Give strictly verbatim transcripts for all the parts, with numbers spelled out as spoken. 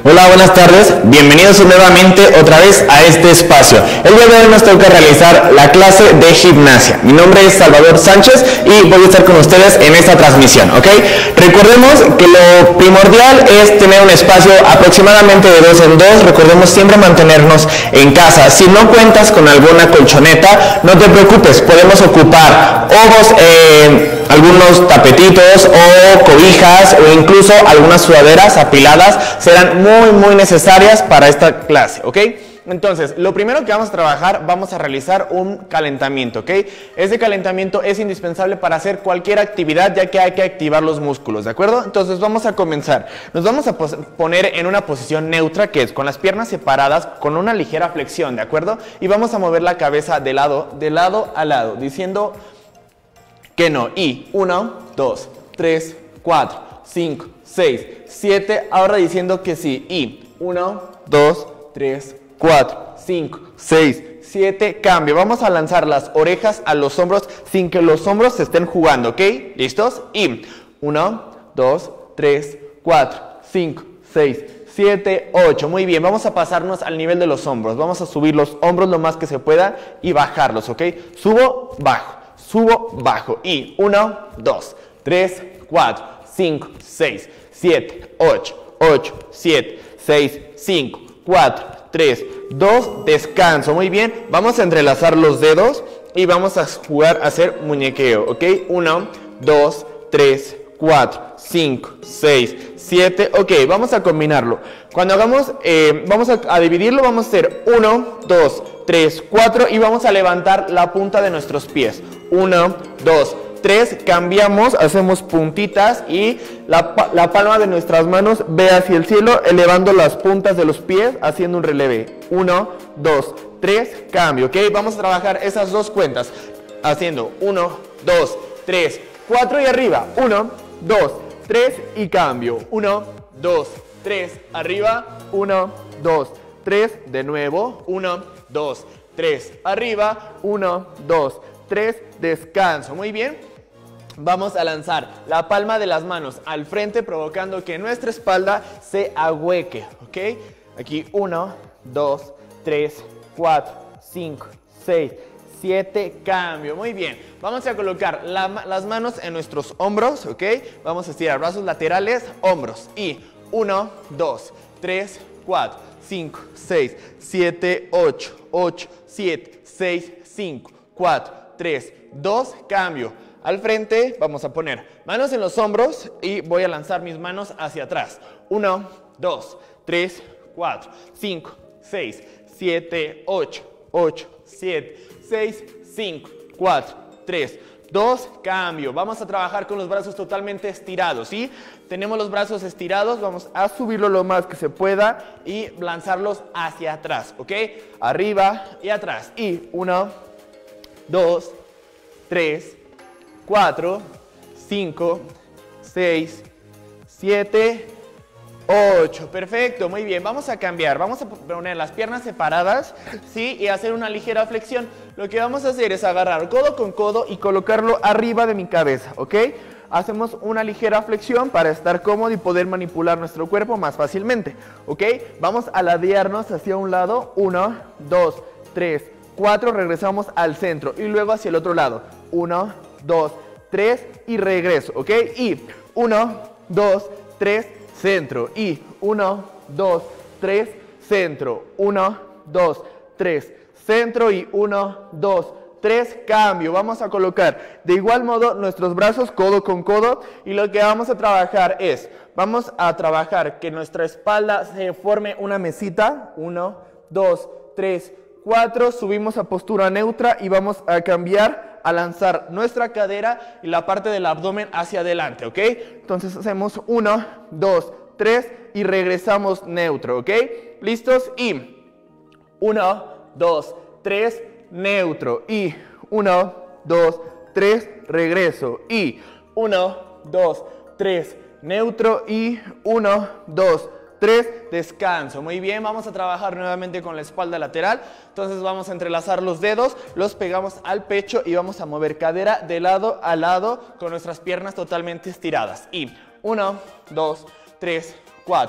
Hola, buenas tardes, bienvenidos nuevamente otra vez a este espacio. El día de hoy nos toca realizar la clase de gimnasia. Mi nombre es Salvador Sánchez y voy a estar con ustedes en esta transmisión, ¿ok? Recordemos que lo primordial es tener un espacio aproximadamente de dos en dos. Recordemos siempre mantenernos en casa. Si no cuentas con alguna colchoneta, no te preocupes, podemos ocupar ojos, eh, algunos tapetitos o cobijas o incluso algunas sudaderas apiladas serán muy muy necesarias para esta clase, ¿ok? Entonces, lo primero que vamos a trabajar, vamos a realizar un calentamiento, ¿ok? Este calentamiento es indispensable para hacer cualquier actividad, ya que hay que activar los músculos, ¿de acuerdo? Entonces, vamos a comenzar. Nos vamos a poner en una posición neutra, que es con las piernas separadas, con una ligera flexión, ¿de acuerdo? Y vamos a mover la cabeza de lado, de lado a lado, diciendo que no. Y uno, dos, tres, cuatro, cinco, seis, siete. Ahora diciendo que sí. Y uno, dos, tres, cuatro, cinco, seis, siete. Cambio. Vamos a lanzar las orejas a los hombros sin que los hombros se estén jugando, ¿ok? ¿Listos? Y uno, dos, tres, cuatro, cinco, seis, siete, ocho. Muy bien. Vamos a pasarnos al nivel de los hombros. Vamos a subir los hombros lo más que se pueda y bajarlos, ¿ok? Subo, bajo. Subo, bajo. Y uno, dos, tres, cuatro, cinco, seis, siete, ocho, ocho, siete, seis, cinco, cuatro, tres, dos, descanso. Muy bien. Vamos a entrelazar los dedos y vamos a jugar a hacer muñequeo, ¿ok? uno, dos, tres, cuatro, cinco, seis, siete. Ok, vamos a combinarlo. Cuando hagamos, eh, vamos a, a dividirlo, vamos a hacer uno, dos, tres, cuatro y vamos a levantar la punta de nuestros pies. uno, dos, tres, cambiamos, hacemos puntitas y la, la palma de nuestras manos ve hacia el cielo, elevando las puntas de los pies, haciendo un releve. uno, dos, tres, cambio, ¿ok? Vamos a trabajar esas dos cuentas, haciendo uno, dos, tres, cuatro y arriba. uno, dos, tres y cambio. uno, dos, tres, arriba. uno, dos, tres, de nuevo. uno, dos, tres, arriba. uno, dos, tres, descanso. Muy bien. Vamos a lanzar la palma de las manos al frente, provocando que nuestra espalda se ahueque, ¿ok? Aquí uno, dos, tres, cuatro, cinco, seis, siete, cambio. Muy bien. Vamos a colocar la, las manos en nuestros hombros, ¿ok? Vamos a estirar brazos laterales, hombros. Y uno, dos, tres, cuatro, cinco, seis, siete, ocho, ocho, siete, seis, cinco, cuatro, tres, dos, cambio. Al frente vamos a poner manos en los hombros y voy a lanzar mis manos hacia atrás. uno, dos, tres, cuatro, cinco, seis, siete, ocho, ocho, siete, seis, cinco, cuatro, tres, dos, cambio. Vamos a trabajar con los brazos totalmente estirados, ¿sí? Tenemos los brazos estirados, vamos a subirlo lo más que se pueda y lanzarlos hacia atrás, ¿ok? Arriba y atrás. Y uno, dos, tres, cuatro, cinco, seis, siete, ocho. Perfecto, muy bien. Vamos a cambiar. Vamos a poner las piernas separadas, ¿sí? Y hacer una ligera flexión. Lo que vamos a hacer es agarrar codo con codo y colocarlo arriba de mi cabeza, ¿ok? Hacemos una ligera flexión para estar cómodo y poder manipular nuestro cuerpo más fácilmente, ¿ok? Vamos a ladearnos hacia un lado. uno, dos, tres, cuatro. Regresamos al centro y luego hacia el otro lado. uno, dos, tres y regreso, ¿ok? Y uno, dos, tres, centro. Y uno, dos, tres, centro. uno, dos, tres, centro. Y uno, dos, tres, cambio. Vamos a colocar de igual modo nuestros brazos codo con codo y lo que vamos a trabajar es, vamos a trabajar que nuestra espalda se forme una mesita. uno, dos, tres, cuatro. Subimos a postura neutra y vamos a cambiar a lanzar nuestra cadera y la parte del abdomen hacia adelante, ¿ok? Entonces hacemos uno, dos, tres y regresamos neutro, ¿ok? ¿Listos? Y uno, dos, tres, neutro. Y uno, dos, tres, regreso. Y uno, dos, tres, neutro. Y uno, dos, tres, descanso. Muy bien, vamos a trabajar nuevamente con la espalda lateral. Entonces vamos a entrelazar los dedos, los pegamos al pecho y vamos a mover cadera de lado a lado con nuestras piernas totalmente estiradas. Y uno, dos, tres, cuatro,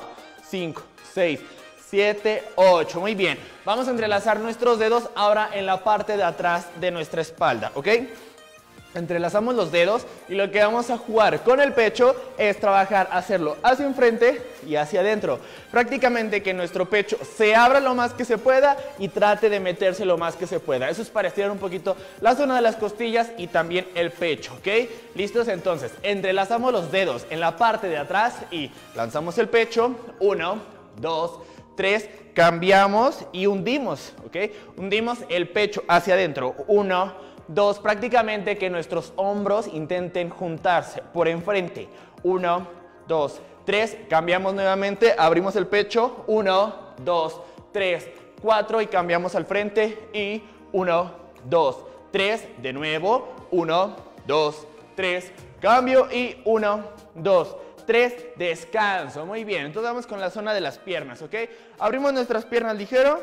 cinco, seis, siete, ocho. Muy bien. Vamos a entrelazar nuestros dedos ahora en la parte de atrás de nuestra espalda, ¿ok? Entrelazamos los dedos y lo que vamos a jugar con el pecho es trabajar, hacerlo hacia enfrente y hacia adentro. Prácticamente que nuestro pecho se abra lo más que se pueda y trate de meterse lo más que se pueda. Eso es para estirar un poquito la zona de las costillas y también el pecho, ¿ok? ¿Listos? Entonces, entrelazamos los dedos en la parte de atrás y lanzamos el pecho. Uno, dos, tres. Cambiamos y hundimos, ¿ok? Hundimos el pecho hacia adentro. Uno, dos, prácticamente que nuestros hombros intenten juntarse por enfrente. Uno, dos, tres. Cambiamos nuevamente, abrimos el pecho. Uno, dos, tres, cuatro y cambiamos al frente. Y uno, dos, tres. De nuevo. Uno, dos, tres. Cambio y uno, dos, tres. Descanso. Muy bien. Entonces vamos con la zona de las piernas, ¿ok? Abrimos nuestras piernas ligero.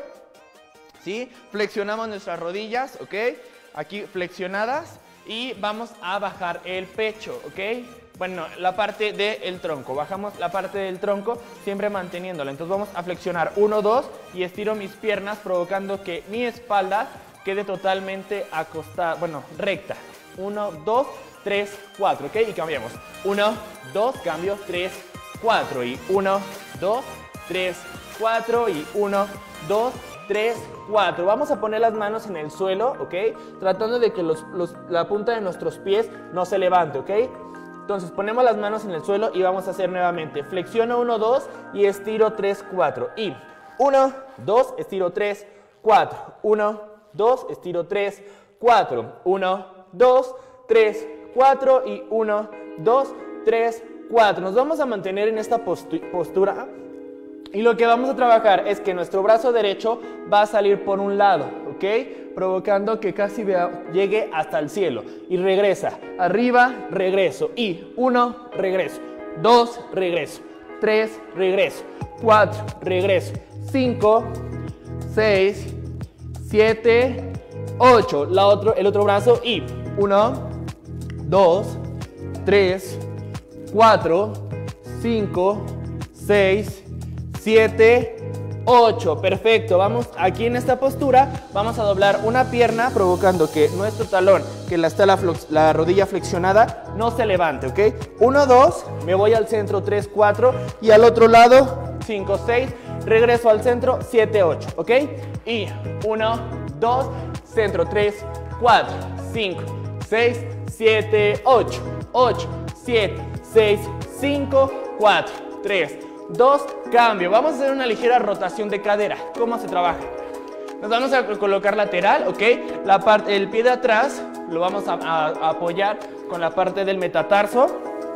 ¿Sí? Flexionamos nuestras rodillas, ¿ok? Aquí flexionadas y vamos a bajar el pecho, ¿ok? Bueno, la parte del tronco, bajamos la parte del tronco siempre manteniéndola. Entonces vamos a flexionar uno, dos y estiro mis piernas provocando que mi espalda quede totalmente acostada, bueno, recta. uno, dos, tres, cuatro, ¿ok? Y cambiamos. uno, dos, cambio, tres, cuatro y uno, dos, tres, cuatro y uno, dos, tres, cuatro. Vamos a poner las manos en el suelo, ¿ok? Tratando de que los, los, la punta de nuestros pies no se levante, ¿ok? Entonces ponemos las manos en el suelo y vamos a hacer nuevamente. Flexiono uno, dos y estiro tres, cuatro. Y uno, dos, estiro tres, cuatro. uno, dos, estiro tres, cuatro. uno, dos, tres, cuatro y uno, dos, tres, cuatro. Nos vamos a mantener en esta postura. Y lo que vamos a trabajar es que nuestro brazo derecho va a salir por un lado, ¿ok? Provocando que casi vea, llegue hasta el cielo. Y regresa. Arriba, regreso. Y uno, regreso. Dos, regreso. Tres, regreso. Cuatro, regreso. Cinco, seis, siete, ocho. La otro, el otro brazo y uno, dos, tres, cuatro, cinco, seis, siete, ocho. Perfecto. Vamos aquí en esta postura. Vamos a doblar una pierna provocando que nuestro talón, que la está la, la rodilla flexionada, no se levante, ¿ok? uno, dos, me voy al centro, tres, cuatro y al otro lado, cinco, seis, regreso al centro, siete, ocho, ¿ok? Y uno, dos, centro, tres, cuatro, cinco, seis, siete, ocho, ocho, siete, seis, cinco, cuatro, tres, dos, cambio. Vamos a hacer una ligera rotación de cadera. ¿Cómo se trabaja? Nos vamos a colocar lateral, ¿ok? La parte, el pie de atrás lo vamos a, a, a apoyar con la parte del metatarso.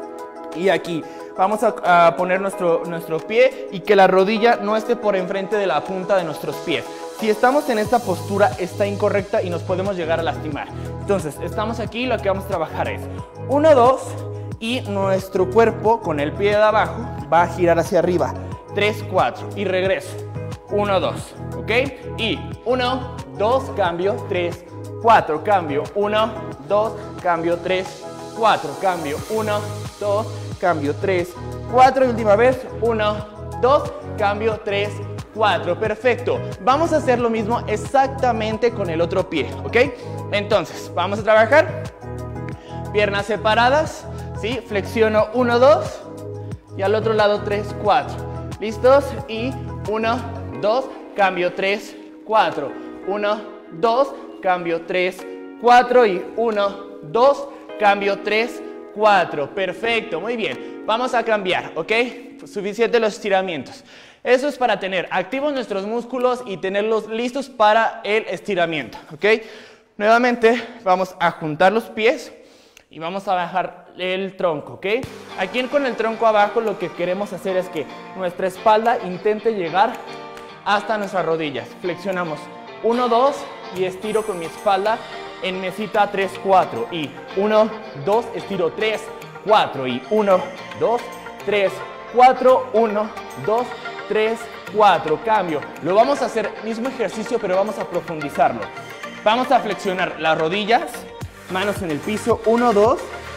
Y aquí vamos a, a poner nuestro, nuestro pie y que la rodilla no esté por enfrente de la punta de nuestros pies. Si estamos en esta postura está incorrecta y nos podemos llegar a lastimar. Entonces, estamos aquí, lo que vamos a trabajar es uno, dos y nuestro cuerpo con el pie de abajo va a girar hacia arriba. tres, cuatro y regreso. uno, dos, ¿ok? Y uno, dos, cambio, tres, cuatro, cambio, uno, dos, cambio, tres, cuatro, cambio, uno, dos, cambio, tres, cuatro y última vez, uno, dos, cambio, tres, cuatro. Perfecto. Vamos a hacer lo mismo exactamente con el otro pie, ¿ok? Entonces, vamos a trabajar. Piernas separadas, ¿sí? Flexiono uno, dos y al otro lado tres, cuatro. ¿Listos? Y uno, dos, cambio, tres, cuatro. uno, dos, cambio, tres, cuatro y uno, dos, cambio, tres, cuatro. Perfecto, muy bien. Vamos a cambiar, ¿ok? Suficiente los estiramientos. Eso es para tener activos nuestros músculos y tenerlos listos para el estiramiento, ¿ok? Nuevamente vamos a juntar los pies y vamos a bajar el tronco, ¿ok? Aquí con el tronco abajo lo que queremos hacer es que nuestra espalda intente llegar hasta nuestras rodillas. Flexionamos uno, dos y estiro con mi espalda en mesita tres, cuatro. Y uno, dos, estiro tres, cuatro. Y uno, dos, tres, cuatro. uno, dos, tres, cuatro. Cambio. Lo vamos a hacer mismo ejercicio, pero vamos a profundizarlo. Vamos a flexionar las rodillas, manos en el piso, uno, dos,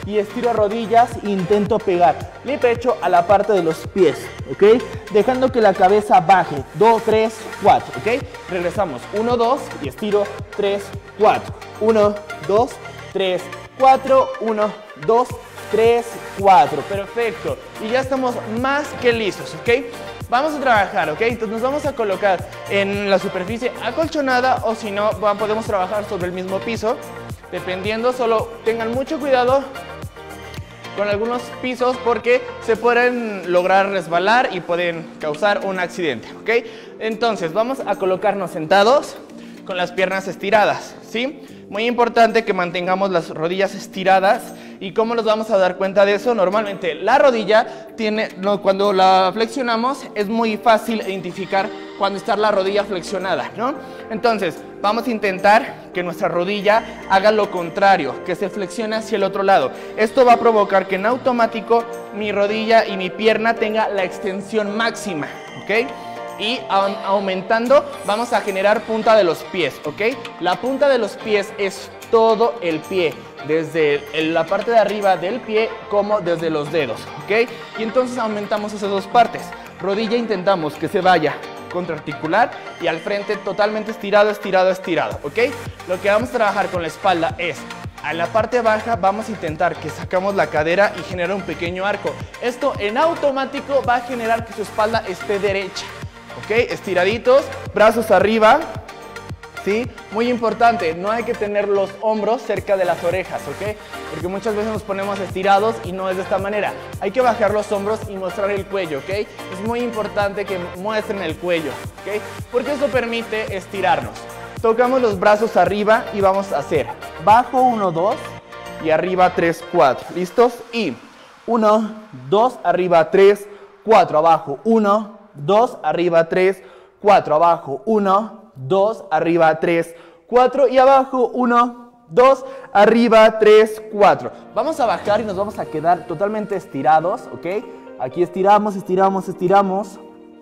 y estiro rodillas e intento pegar mi pecho a la parte de los pies, ¿ok? Dejando que la cabeza baje. dos, tres, cuatro, ¿ok? Regresamos. uno, dos y estiro. tres, cuatro. uno, dos, tres, cuatro. uno, dos, tres, cuatro. Perfecto. Y ya estamos más que listos, ¿ok? Vamos a trabajar, ¿ok? Entonces nos vamos a colocar en la superficie acolchonada o si no, podemos trabajar sobre el mismo piso. Dependiendo, solo tengan mucho cuidado con algunos pisos porque se pueden lograr resbalar y pueden causar un accidente, ¿ok? Entonces vamos a colocarnos sentados con las piernas estiradas, ¿sí? Muy importante que mantengamos las rodillas estiradas. ¿Y cómo nos vamos a dar cuenta de eso? Normalmente la rodilla tiene, no, cuando la flexionamos es muy fácil identificar cuando está la rodilla flexionada, ¿no? Entonces vamos a intentar que nuestra rodilla haga lo contrario, que se flexione hacia el otro lado. Esto va a provocar que en automático mi rodilla y mi pierna tenga la extensión máxima, ¿ok? Y aumentando vamos a generar punta de los pies, ¿ok? La punta de los pies es todo el pie, desde la parte de arriba del pie como desde los dedos, ¿ok? Y entonces aumentamos esas dos partes. Rodilla intentamos que se vaya contrarticular y al frente totalmente estirado, estirado, estirado, ¿ok? Lo que vamos a trabajar con la espalda es, a la parte baja vamos a intentar que sacamos la cadera y genera un pequeño arco. Esto en automático va a generar que su espalda esté derecha, ¿ok? Estiraditos, brazos arriba, ¿sí? Muy importante, no hay que tener los hombros cerca de las orejas, ¿ok? Porque muchas veces nos ponemos estirados y no es de esta manera. Hay que bajar los hombros y mostrar el cuello, ¿ok? Es muy importante que muestren el cuello, ¿ok? Porque eso permite estirarnos. Tocamos los brazos arriba y vamos a hacer bajo, uno, dos y arriba, tres, cuatro. ¿Listos? Y uno, dos, arriba, tres, cuatro, abajo, uno, dos, arriba, tres, cuatro, abajo, uno, dos, arriba, tres, cuatro y abajo, uno, dos, arriba, tres, cuatro. Vamos a bajar y nos vamos a quedar totalmente estirados, ¿ok? Aquí estiramos, estiramos, estiramos.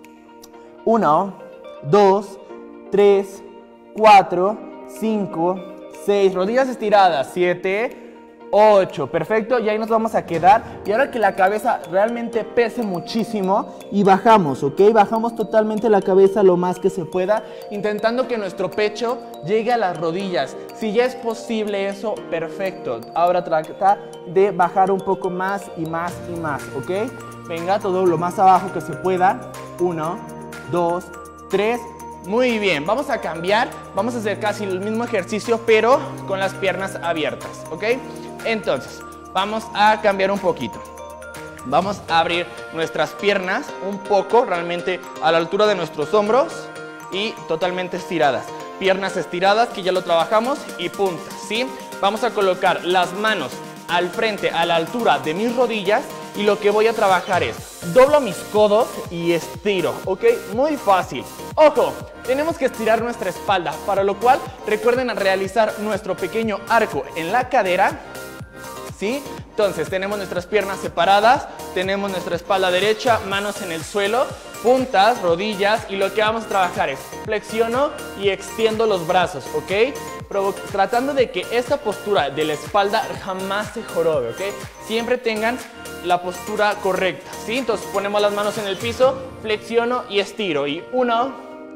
uno, dos, tres, cuatro, cinco, seis. Rodillas estiradas. siete, ocho, perfecto, y ahí nos vamos a quedar. Y ahora que la cabeza realmente pese muchísimo y bajamos, ¿ok? Bajamos totalmente la cabeza lo más que se pueda, intentando que nuestro pecho llegue a las rodillas. Si ya es posible eso, perfecto. Ahora trata de bajar un poco más y más y más, ¿ok? Venga, todo lo más abajo que se pueda. uno, dos, tres. Muy bien, vamos a cambiar, vamos a hacer casi el mismo ejercicio, pero con las piernas abiertas, ¿ok? Entonces, vamos a cambiar un poquito. Vamos a abrir nuestras piernas un poco, realmente a la altura de nuestros hombros y totalmente estiradas. Piernas estiradas, que ya lo trabajamos, y puntas, ¿sí? Vamos a colocar las manos al frente, a la altura de mis rodillas, y lo que voy a trabajar es, doblo mis codos y estiro, ¿ok? Muy fácil. ¡Ojo! Tenemos que estirar nuestra espalda, para lo cual recuerden realizar nuestro pequeño arco en la cadera, ¿sí? Entonces tenemos nuestras piernas separadas, tenemos nuestra espalda derecha, manos en el suelo, puntas, rodillas, y lo que vamos a trabajar es flexiono y extiendo los brazos, ¿ok? Provo- tratando de que esta postura de la espalda jamás se jorobe, ¿ok? Siempre tengan la postura correcta, ¿sí? Entonces ponemos las manos en el piso, flexiono y estiro, y uno,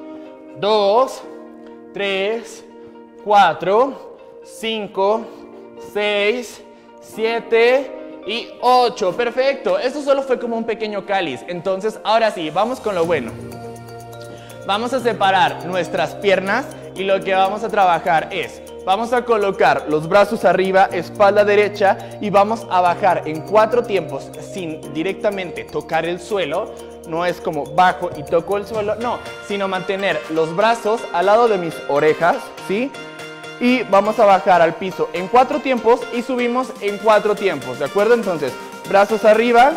dos, tres, cuatro, cinco, seis, siete y ocho. Perfecto, esto solo fue como un pequeño cáliz. Entonces ahora sí, vamos con lo bueno. Vamos a separar nuestras piernas y lo que vamos a trabajar es, vamos a colocar los brazos arriba, espalda derecha, y vamos a bajar en cuatro tiempos sin directamente tocar el suelo. No es como bajo y toco el suelo, no, sino mantener los brazos al lado de mis orejas, ¿sí? Y vamos a bajar al piso en cuatro tiempos y subimos en cuatro tiempos, ¿de acuerdo? Entonces, brazos arriba,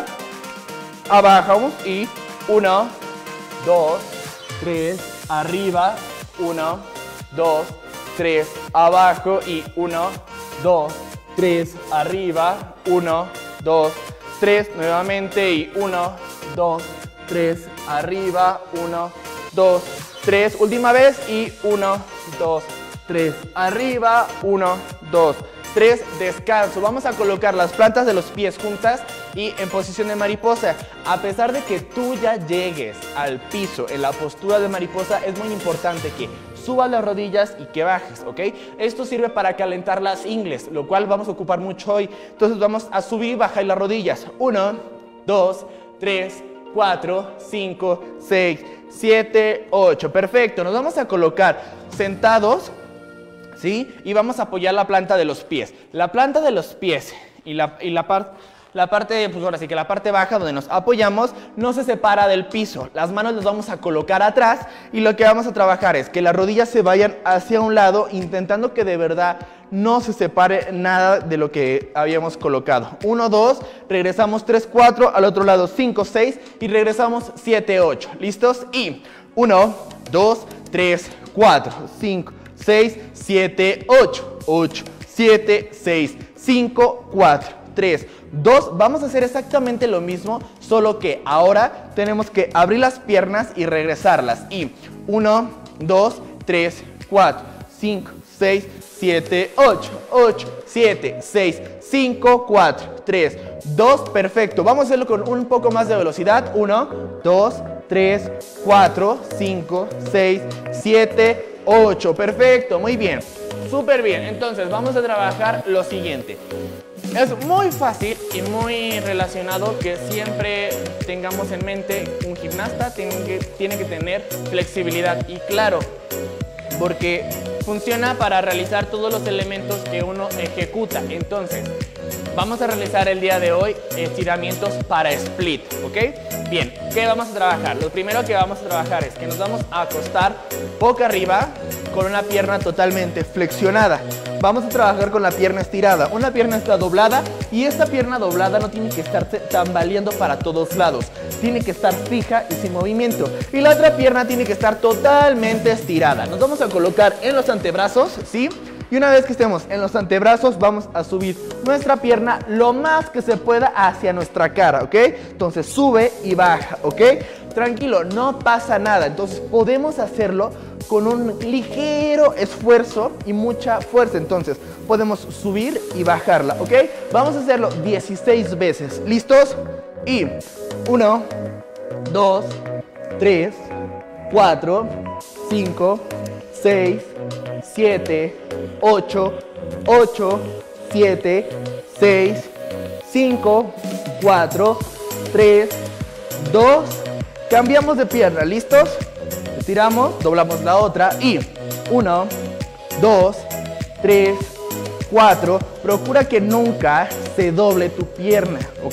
abajamos y uno, dos, tres, arriba, uno, dos, tres, abajo y uno, dos, tres, arriba, uno, dos, tres, nuevamente y uno, dos, tres, arriba, uno, dos, tres, última vez y uno, dos, tres, arriba, uno, dos, tres, descanso. Vamos a colocar las plantas de los pies juntas y en posición de mariposa. A pesar de que tú ya llegues al piso en la postura de mariposa, es muy importante que subas las rodillas y que bajes, ¿ok? Esto sirve para calentar las ingles, lo cual vamos a ocupar mucho hoy. Entonces vamos a subir y bajar las rodillas. uno, dos, tres, cuatro, cinco, seis, siete, ocho. Perfecto. Nos vamos a colocar sentados, ¿sí? Y vamos a apoyar la planta de los pies. La planta de los pies y la, y la parte... La parte, pues ahora sí que la parte baja donde nos apoyamos no se separa del piso. Las manos las vamos a colocar atrás y lo que vamos a trabajar es que las rodillas se vayan hacia un lado, intentando que de verdad no se separe nada de lo que habíamos colocado. uno, dos, regresamos tres, cuatro, al otro lado cinco, seis y regresamos siete, ocho. ¿Listos? Y uno, dos, tres, cuatro, cinco, seis, siete, ocho. ocho, siete, seis, cinco, cuatro, tres, dos. Vamos a hacer exactamente lo mismo, solo que ahora tenemos que abrir las piernas y regresarlas. Y uno, dos, tres, cuatro, cinco, seis, siete, ocho. ocho, siete, seis, cinco, cuatro, tres, dos. Perfecto. Vamos a hacerlo con un poco más de velocidad. uno, dos, tres, cuatro, cinco, seis, siete, ocho. Perfecto. Muy bien. Súper bien. Entonces vamos a trabajar lo siguiente. Es muy fácil y muy relacionado que siempre tengamos en mente un gimnasta tiene que, tiene que tener flexibilidad. Y claro, porque funciona para realizar todos los elementos que uno ejecuta. Entonces, vamos a realizar el día de hoy estiramientos para split, ¿ok? Bien, ¿qué vamos a trabajar? Lo primero que vamos a trabajar es que nos vamos a acostar boca arriba con una pierna totalmente flexionada. Vamos a trabajar con la pierna estirada. Una pierna está doblada y esta pierna doblada no tiene que estar tambaleando para todos lados. Tiene que estar fija y sin movimiento. Y la otra pierna tiene que estar totalmente estirada. Nos vamos a colocar en los antebrazos, ¿sí? Y una vez que estemos en los antebrazos, vamos a subir nuestra pierna lo más que se pueda hacia nuestra cara, ¿ok? Entonces sube y baja, ¿ok? Tranquilo, no pasa nada. Entonces podemos hacerlo con un ligero esfuerzo y mucha fuerza. Entonces podemos subir y bajarla, ¿ok? Vamos a hacerlo dieciséis veces. ¿Listos? Y uno, dos, tres, cuatro, cinco, seis, siete, ocho, ocho, siete, seis, cinco, cuatro, tres, dos. Cambiamos de pierna. ¿Listos? Estiramos, doblamos la otra y uno, dos, tres, cuatro. Procura que nunca se doble tu pierna, ¿ok?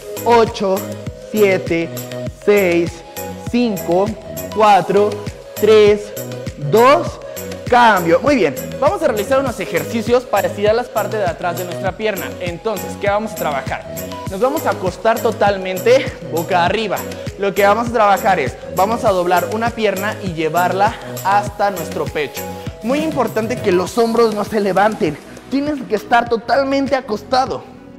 ocho, siete, seis, cinco, cuatro, tres, dos. Cambio. Muy bien. Vamos a realizar unos ejercicios para estirar las partes de atrás de nuestra pierna. Entonces, ¿qué vamos a trabajar? Nos vamos a acostar totalmente boca arriba. Lo que vamos a trabajar es, vamos a doblar una pierna y llevarla hasta nuestro pecho. Muy importante que los hombros no se levanten. Tienes que estar totalmente acostado.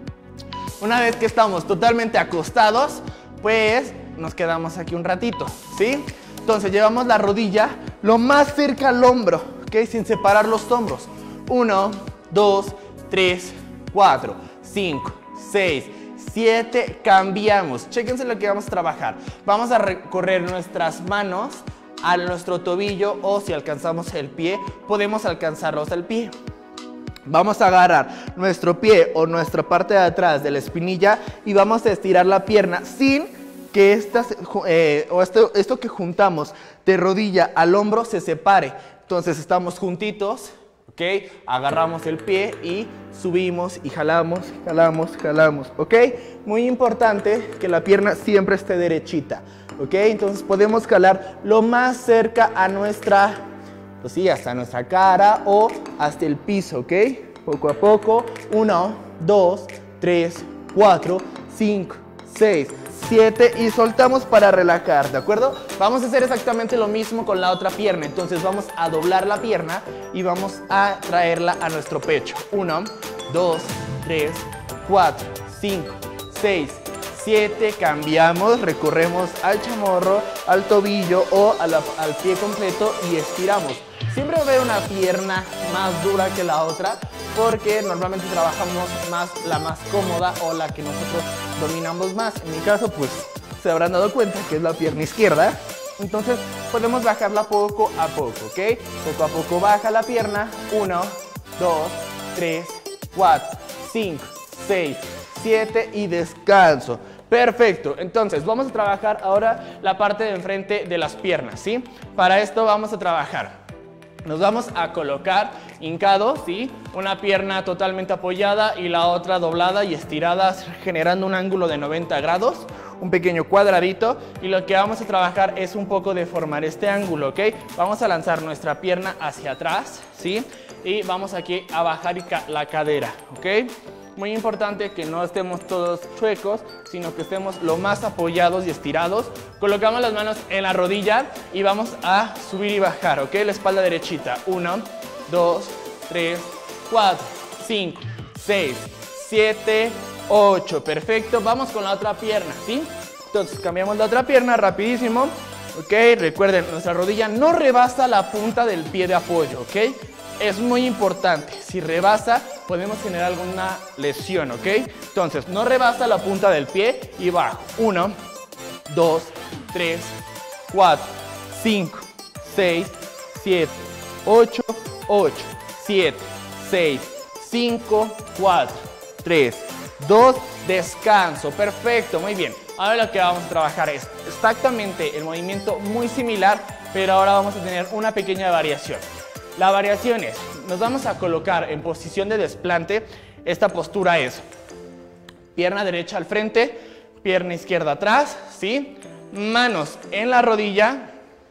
Una vez que estamos totalmente acostados, pues nos quedamos aquí un ratito, ¿sí? Entonces llevamos la rodilla lo más cerca al hombro, ¿ok? Sin separar los hombros. uno, dos, tres, cuatro, cinco, seis, siete. Cambiamos. Chéquense lo que vamos a trabajar. Vamos a recorrer nuestras manos a nuestro tobillo o si alcanzamos el pie, podemos alcanzarlos al pie. Vamos a agarrar nuestro pie o nuestra parte de atrás de la espinilla y vamos a estirar la pierna sin que estas, eh, o esto, esto que juntamos de rodilla al hombro se separe. Entonces estamos juntitos, ¿ok? Agarramos el pie y subimos y jalamos, jalamos, jalamos, ¿ok? Muy importante que la pierna siempre esté derechita, ¿ok? Entonces podemos jalar lo más cerca a nuestra, pues sí, hasta nuestra cara o hasta el piso, ¿ok? Poco a poco. uno, dos, tres, cuatro, cinco, seis, siete y soltamos para relajar, ¿de acuerdo? Vamos a hacer exactamente lo mismo con la otra pierna. Entonces vamos a doblar la pierna y vamos a traerla a nuestro pecho. uno, dos, tres, cuatro, cinco, seis, siete. Cambiamos, recorremos al chamorro, al tobillo o a la, al pie completo y estiramos. Siempre va a haber una pierna más dura que la otra, porque normalmente trabajamos más la más cómoda o la que nosotros dominamos más. En mi caso, pues, se habrán dado cuenta que es la pierna izquierda. Entonces, podemos bajarla poco a poco, ¿ok? Poco a poco baja la pierna. uno, dos, tres, cuatro, cinco, seis, siete y descanso. Perfecto, entonces vamos a trabajar ahora la parte de enfrente de las piernas, ¿sí? Para esto vamos a trabajar, nos vamos a colocar hincados, ¿sí? Una pierna totalmente apoyada y la otra doblada y estirada, generando un ángulo de noventa grados, un pequeño cuadradito, y lo que vamos a trabajar es un poco de formar este ángulo, ¿ok? Vamos a lanzar nuestra pierna hacia atrás, ¿sí? Y vamos aquí a bajar la cadera, ¿ok? Muy importante que no estemos todos chuecos, sino que estemos lo más apoyados y estirados. Colocamos las manos en la rodilla y vamos a subir y bajar, ¿ok? La espalda derechita. uno, dos, tres, cuatro, cinco, seis, siete, ocho. Perfecto. Vamos con la otra pierna, ¿sí? Entonces cambiamos la otra pierna rapidísimo, ¿ok? Recuerden, nuestra rodilla no rebasa la punta del pie de apoyo, ¿ok? Es muy importante, si rebasa podemos generar alguna lesión, ¿ok? Entonces, no rebasa la punta del pie y bajo. uno, dos, tres, cuatro, cinco, seis, siete, ocho, ocho, siete, seis, cinco, cuatro, tres, dos, descanso. Perfecto, muy bien. Ahora lo que vamos a trabajar es exactamente el movimiento muy similar, pero ahora vamos a tener una pequeña variación. La variación es, nos vamos a colocar en posición de desplante. Esta postura es pierna derecha al frente, pierna izquierda atrás, ¿sí? Manos en la rodilla,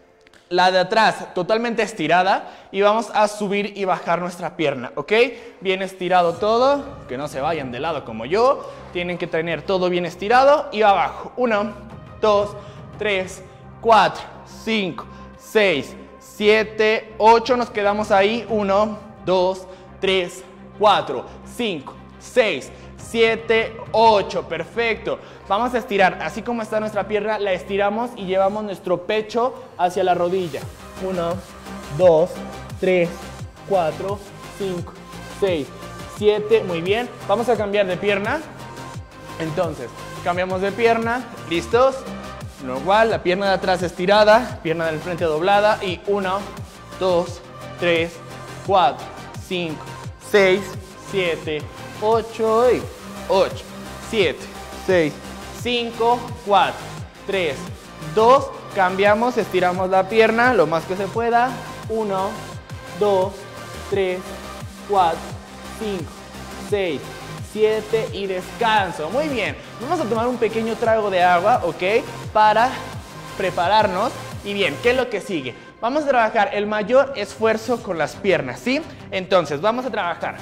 la de atrás totalmente estirada y vamos a subir y bajar nuestra pierna, ¿ok? Bien estirado todo, que no se vayan de lado como yo, tienen que tener todo bien estirado y abajo. uno, dos, tres, cuatro, cinco, seis, siete, ocho, nos quedamos ahí. uno, dos, tres, cuatro, cinco, seis, siete, ocho. Perfecto. Vamos a estirar, así como está nuestra pierna, la estiramos y llevamos nuestro pecho hacia la rodilla. uno, dos, tres, cuatro, cinco, seis, siete. Muy bien. Vamos a cambiar de pierna. Entonces, cambiamos de pierna. ¿Listos? Igual, la pierna de atrás estirada, pierna del frente doblada y uno, dos, tres, cuatro, cinco, seis, siete, ocho y ocho, siete, seis, cinco, cuatro, tres, dos, cambiamos, estiramos la pierna lo más que se pueda. uno, dos, tres, cuatro, cinco, seis, siete y descanso. Muy bien, vamos a tomar un pequeño trago de agua, ¿ok? Para prepararnos. Y bien, ¿qué es lo que sigue? Vamos a trabajar el mayor esfuerzo con las piernas, ¿sí? Entonces, vamos a trabajar.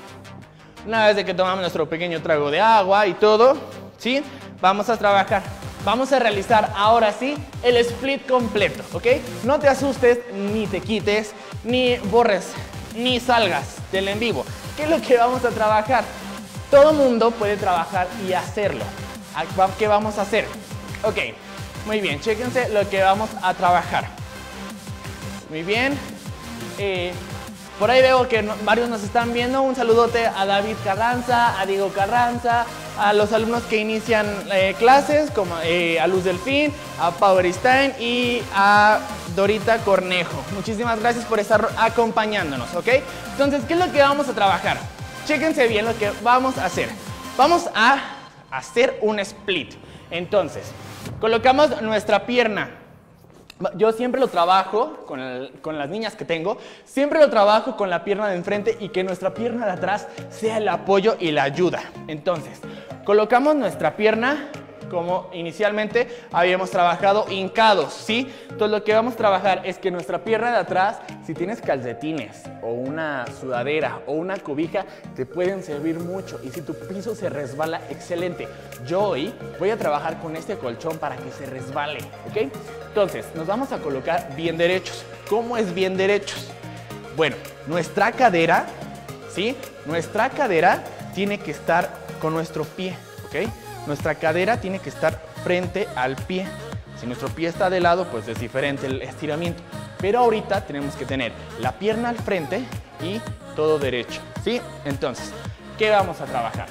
Una vez de que tomamos nuestro pequeño trago de agua y todo, ¿sí? Vamos a trabajar. Vamos a realizar ahora sí el split completo, ¿ok? No te asustes, ni te quites, ni borres, ni salgas del en vivo. ¿Qué es lo que vamos a trabajar? Todo mundo puede trabajar y hacerlo. ¿Qué vamos a hacer? Ok, muy bien, chéquense lo que vamos a trabajar. Muy bien. Eh, por ahí veo que no, varios nos están viendo. Un saludote a David Carranza, a Diego Carranza, a los alumnos que inician eh, clases, como eh, a Luz Delfín, a Power Stein y a Dorita Cornejo. Muchísimas gracias por estar acompañándonos, ¿ok? Entonces, ¿qué es lo que vamos a trabajar? Chéquense bien lo que vamos a hacer. Vamos a hacer un split. Entonces, colocamos nuestra pierna. Yo siempre lo trabajo con, el, con las niñas que tengo. Siempre lo trabajo con la pierna de enfrente y que nuestra pierna de atrás sea el apoyo y la ayuda. Entonces, colocamos nuestra pierna como inicialmente habíamos trabajado hincados, ¿sí? Entonces lo que vamos a trabajar es que nuestra pierna de atrás, si tienes calcetines o una sudadera o una cobija, te pueden servir mucho. Y si tu piso se resbala, excelente. Yo hoy voy a trabajar con este colchón para que se resbale, ¿ok? Entonces nos vamos a colocar bien derechos. ¿Cómo es bien derechos? Bueno, nuestra cadera, ¿sí? Nuestra cadera tiene que estar con nuestro pie, ¿ok? Nuestra cadera tiene que estar frente al pie. Si nuestro pie está de lado, pues es diferente el estiramiento. pero ahorita tenemos que tener la pierna al frente y todo derecho, ¿sí? Entonces, ¿qué vamos a trabajar?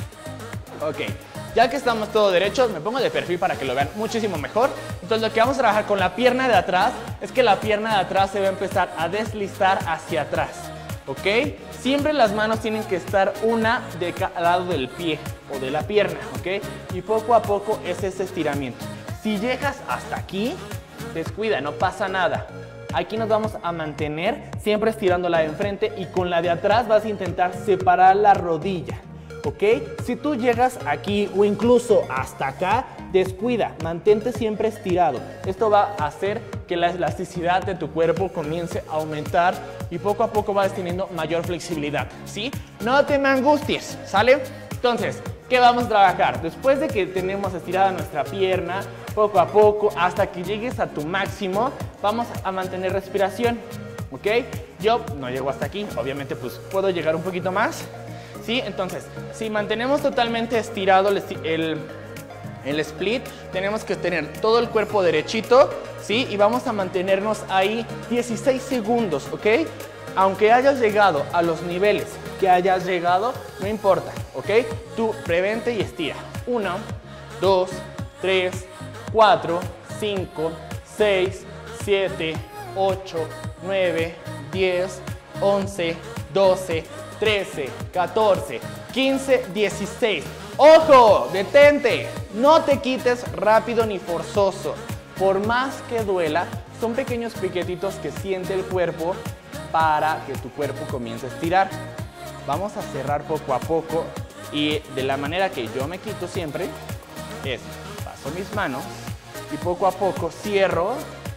Ok, ya que estamos todo derechos, me pongo de perfil para que lo vean muchísimo mejor. Entonces lo que vamos a trabajar con la pierna de atrás es que la pierna de atrás se va a empezar a deslizar hacia atrás, ¿ok? Siempre las manos tienen que estar una de cada lado del pie o de la pierna, ¿ok? Y poco a poco es ese estiramiento. Si llegas hasta aquí, descuida, no pasa nada. Aquí nos vamos a mantener siempre estirando la de enfrente y con la de atrás vas a intentar separar la rodilla, ¿ok? Si tú llegas aquí o incluso hasta acá, descuida, mantente siempre estirado. Esto va a hacer que la elasticidad de tu cuerpo comience a aumentar y poco a poco vas teniendo mayor flexibilidad, ¿sí? No te me angusties, ¿sale? Entonces, ¿qué vamos a trabajar? Después de que tenemos estirada nuestra pierna, poco a poco, hasta que llegues a tu máximo, vamos a mantener respiración, ¿ok? Yo no llego hasta aquí, obviamente pues puedo llegar un poquito más, ¿sí? Entonces, si mantenemos totalmente estirado el, el, el split, tenemos que tener todo el cuerpo derechito, ¿sí? Y vamos a mantenernos ahí dieciséis segundos, ¿ok? Aunque hayas llegado a los niveles que hayas llegado, no importa, ¿ok? Tú prevente y estira. uno, dos, tres, cuatro, cinco, seis, siete, ocho, nueve, diez, once, doce, trece, catorce, quince, dieciséis. ¡Ojo! ¡Detente! No te quites rápido ni forzoso. Por más que duela, son pequeños piquetitos que siente el cuerpo para que tu cuerpo comience a estirar. Vamos a cerrar poco a poco y de la manera que yo me quito siempre es paso mis manos y poco a poco cierro,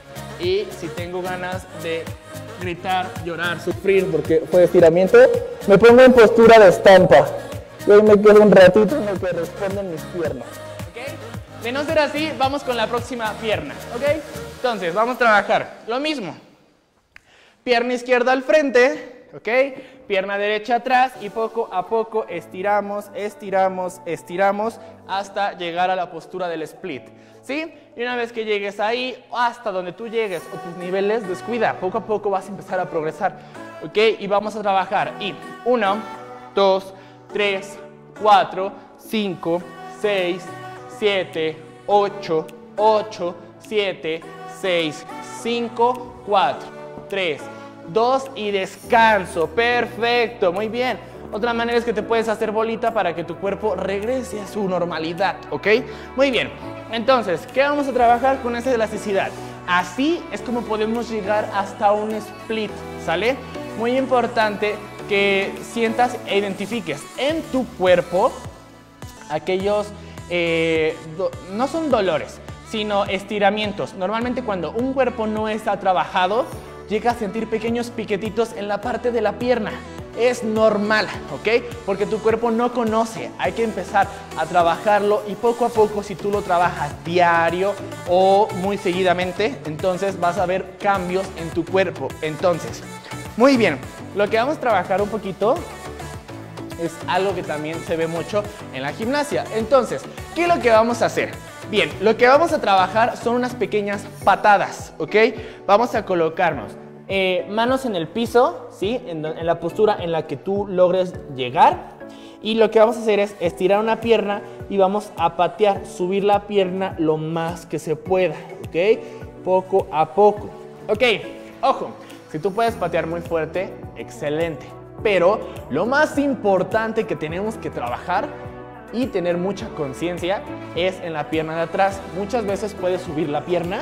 y si tengo ganas de gritar, llorar, sufrir porque fue estiramiento, me pongo en postura de estampa y ahí me quedo un ratito en lo que responden mis piernas, ¿ok? De no ser así, vamos con la próxima pierna, ¿ok? Entonces vamos a trabajar lo mismo, pierna izquierda al frente, ¿ok? Pierna derecha atrás y poco a poco estiramos, estiramos, estiramos hasta llegar a la postura del split, ¿sí? Y una vez que llegues ahí, hasta donde tú llegues o tus niveles, descuida, poco a poco vas a empezar a progresar, ¿ok? Y vamos a trabajar y uno, dos, tres, cuatro, cinco, seis, siete, ocho, ocho, siete, seis, cinco, cuatro, tres, dos y descanso. Perfecto, muy bien. Otra manera es que te puedes hacer bolita para que tu cuerpo regrese a su normalidad, ¿ok? Muy bien. Entonces, ¿qué vamos a trabajar con esa elasticidad? Así es como podemos llegar hasta un split, ¿sale? Muy importante que sientas e identifiques en tu cuerpo aquellos, eh, do, no son dolores, sino estiramientos. Normalmente cuando un cuerpo no está trabajado, llega a sentir pequeños piquetitos en la parte de la pierna. Es normal, ¿ok? Porque tu cuerpo no conoce. Hay que empezar a trabajarlo y poco a poco, si tú lo trabajas diario o muy seguidamente, entonces vas a ver cambios en tu cuerpo. Entonces, muy bien, lo que vamos a trabajar un poquito es algo que también se ve mucho en la gimnasia. Entonces, ¿qué es lo que vamos a hacer? Bien, lo que vamos a trabajar son unas pequeñas patadas, ¿ok? Vamos a colocarnos eh, manos en el piso, ¿sí? En, en la postura en la que tú logres llegar. Y lo que vamos a hacer es estirar una pierna y vamos a patear, subir la pierna lo más que se pueda, ¿ok? Poco a poco. Ok, ojo, si tú puedes patear muy fuerte, excelente. Pero lo más importante que tenemos que trabajar y tener mucha conciencia es en la pierna de atrás. Muchas veces puedes subir la pierna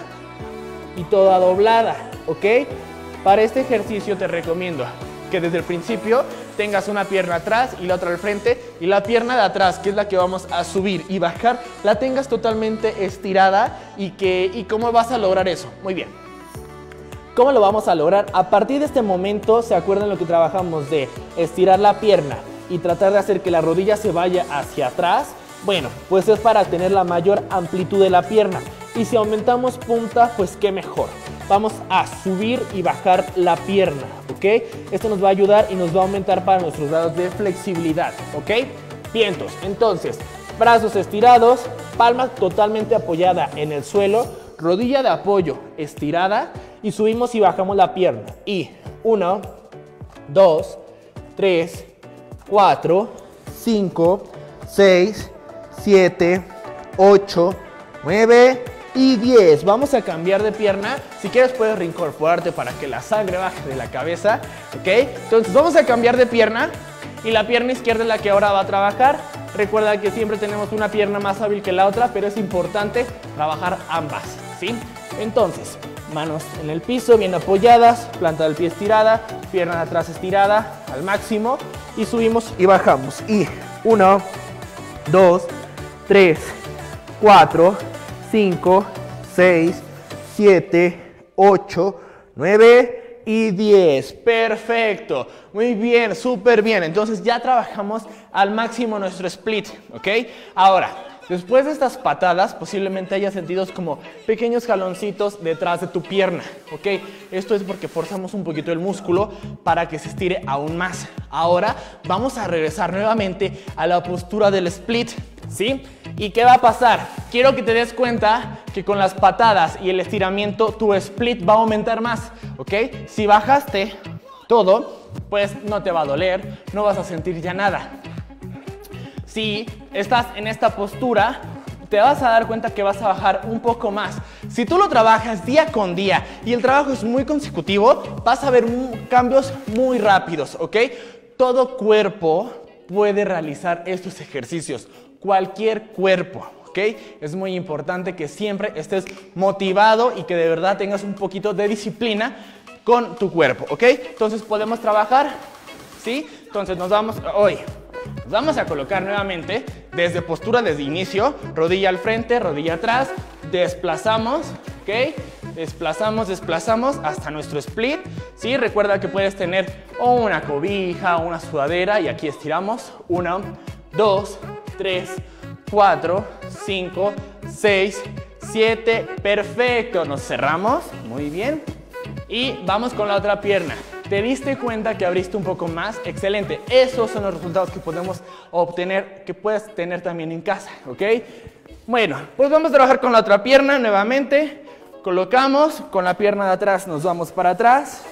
y toda doblada, ¿ok? Para este ejercicio te recomiendo que desde el principio tengas una pierna atrás y la otra al frente, y la pierna de atrás, que es la que vamos a subir y bajar, la tengas totalmente estirada. ¿Y, que, y cómo vas a lograr eso? Muy bien. ¿Cómo lo vamos a lograr? A partir de este momento, ¿se acuerdan lo que trabajamos de estirar la pierna y tratar de hacer que la rodilla se vaya hacia atrás? Bueno, pues es para tener la mayor amplitud de la pierna. Y si aumentamos punta, pues qué mejor. Vamos a subir y bajar la pierna, ¿ok? Esto nos va a ayudar y nos va a aumentar para nuestros grados de flexibilidad, ¿ok? Vientos. Entonces, brazos estirados, palma totalmente apoyada en el suelo, rodilla de apoyo estirada y subimos y bajamos la pierna. Y uno, dos, tres, cuatro, cinco, seis, siete, ocho, nueve y diez. Vamos a cambiar de pierna. Si quieres puedes reincorporarte para que la sangre baje de la cabeza, ¿ok? Entonces vamos a cambiar de pierna y la pierna izquierda es la que ahora va a trabajar. Recuerda que siempre tenemos una pierna más hábil que la otra, pero es importante trabajar ambas, ¿sí? Entonces, manos en el piso, bien apoyadas, planta del pie estirada, pierna de atrás estirada al máximo y subimos y bajamos. Y uno, dos, tres, cuatro, cinco, seis, siete, ocho, nueve y diez. Perfecto. Muy bien, súper bien. Entonces ya trabajamos al máximo nuestro split, ¿ok? Ahora, después de estas patadas, posiblemente hayas sentido como pequeños jaloncitos detrás de tu pierna, ¿ok? Esto es porque forzamos un poquito el músculo para que se estire aún más. Ahora vamos a regresar nuevamente a la postura del split, ¿sí? ¿Y qué va a pasar? Quiero que te des cuenta que con las patadas y el estiramiento tu split va a aumentar más, ¿ok? Si bajaste todo, pues no te va a doler, no vas a sentir ya nada. Si estás en esta postura, te vas a dar cuenta que vas a bajar un poco más. Si tú lo trabajas día con día y el trabajo es muy consecutivo, vas a ver cambios muy rápidos, ¿ok? Todo cuerpo puede realizar estos ejercicios, cualquier cuerpo, ¿ok? Es muy importante que siempre estés motivado y que de verdad tengas un poquito de disciplina con tu cuerpo, ¿ok? Entonces podemos trabajar, ¿sí? Entonces nos vamos hoy. Nos vamos a colocar nuevamente desde postura desde inicio, rodilla al frente, rodilla atrás, desplazamos, ¿ok? Desplazamos, desplazamos hasta nuestro split, ¿sí? Recuerda que puedes tener o una cobija o una sudadera y aquí estiramos, uno, dos, tres, cuatro, cinco, seis, siete, perfecto, nos cerramos, muy bien, y vamos con la otra pierna. ¿Te diste cuenta que abriste un poco más? Excelente. Esos son los resultados que podemos obtener, que puedes tener también en casa, ¿ok? Bueno, pues vamos a trabajar con la otra pierna nuevamente. Colocamos, con la pierna de atrás nos vamos para atrás,